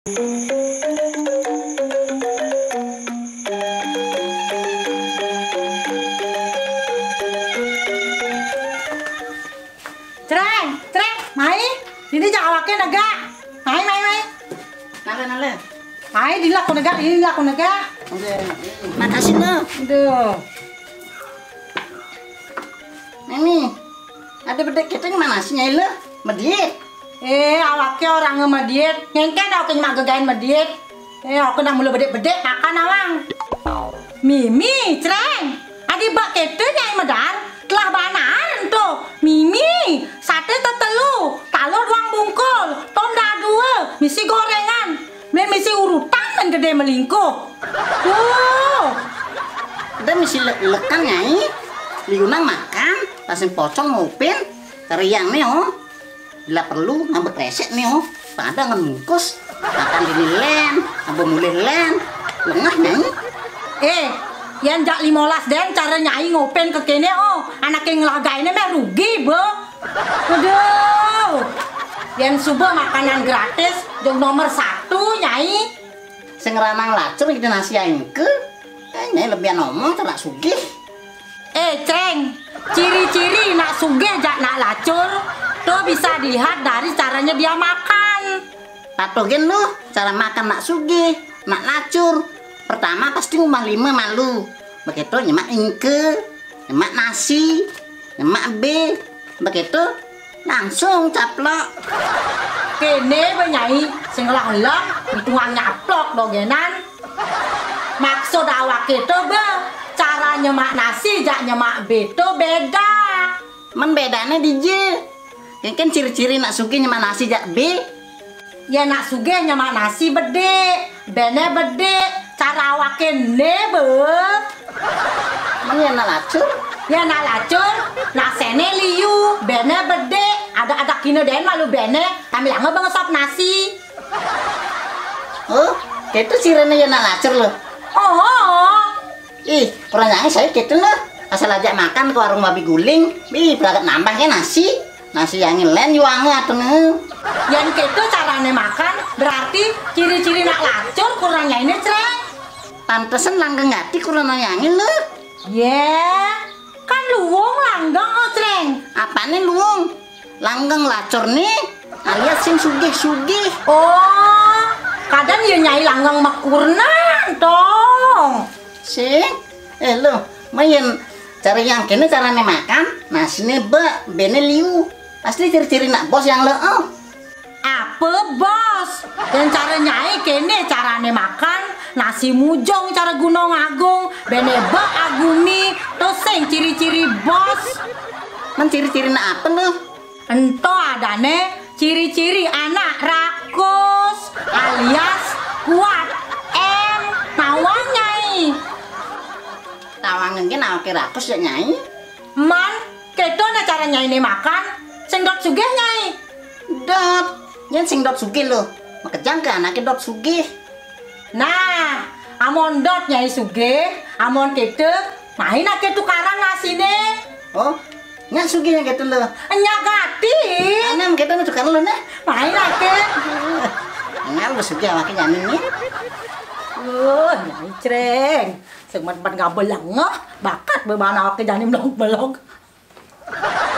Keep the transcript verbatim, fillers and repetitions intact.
Treng, treng, mai, ini jawabnya naga, mai, mai, mai, nale nale, mai, di laku naga, ini laku naga, makasih lo, aduh, ini, ada bedek kita mana sih nyai lo, mediet, eh, awaknya orang ngemediet, ngengken aku nyemak gegain mediet, eh, aku nak mulu bedek-bedek makan awang, Mimi, treng, adi bak kete nyai medar, telah banar tuh, Mimi, sate tetelu, talur ruang bungkul, tom dua, misi gorengan, me misi urutan dan gede melingkuh. Tuh, ada misi lekan nyai, liunang makan, langsung pocong ngupin, teriang nih oh, bila perlu ngambek resek nih oh, pada ngemungkus, makan di len, ambo mulai len, lengah nyai. eh, yang jak limolas den cara nyai ngopen ke kene oh, anak yang ngelagainnya mah rugi bo. Aduh, yang subuh makanan gratis, yang nomor satu nyai. Sengeranang lacur gitu nasi ke, eh, nyai lebih ngomong tak sugih. Eh ceng, ciri-ciri nak sugih jak nak lacur, tuh bisa dilihat dari caranya dia makan. Patogen lu, cara makan nak sugih, nak lacur. Pertama pasti ngumah lima malu. Begitu nyemak ingke, nyemak nasi, nyemak B. Begitu langsung caplok. Kene benyai, sing lah-lah, hitungan nyaplok dogenan. Maksud awak itu be, cara nyemak nasi jak nyemak B itu beda. Men bedanya di J. Yang kan ciri-ciri nak sugih nyemak nasi jak B. Ya nak sugih nyemak nasi bede, bene bede, cara awak kene be. Men ya nak lacur. Ya nak lacur, nak sene liu, bene bede, ada-ada kine den malu bene, kami lange bangesop nasi. Oh, itu sirene ya nak lacur loh. Oh, Ih, orang nyanyi saya gitu loh. Asal ajak makan ke warung babi guling, bi berangkat nambahnya nasi. Nasi yang lain yuangnya atau nih. yang gitu caranya makan, berarti ciri-ciri nak lacur kurangnya ini cereng. Pantesan langgeng ngati kurang nyanyi loh. Ya, kan luwung langgeng oh cereng. Apane luwung? Langgeng lacur nih alias sing sugih-sugih. Oh, kadang ya nyai langgeng makurnan dong. Sing, eh lo, main cari yang kene caranya makan, nasinya be, bene liu. Pasti ciri-ciri nak bos yang lo, oh. Apa bos? Dan cara nyai kene carane makan, nasi mujong cara gunung agung, bene ba agumi, terus sing ciri-ciri bos. Men ciri-ciri nak apa lo? Ento adane ciri-ciri anak rakus alias kuat em nawang nyai. Tawangan ke nawa kira rakus ya nyai. Man, kedo na cara nyai ini makan, sing dot sugih nyai. Dot, yang sing dot sugih lo. Makejang ke anaknya dot sugih. Nah, amon dot nyai sugih, amon kedo, main ake tukaran nasine. Oh, nyak sugih yang gitu lo. Nyagati. Anam kita nih tukar lo nih. Main ake. Nggak lo sugih makin nyanyi nih. Uh, nyai cereng. Semat-mat ngabel langah, bakat bebana ake jani melong-melong.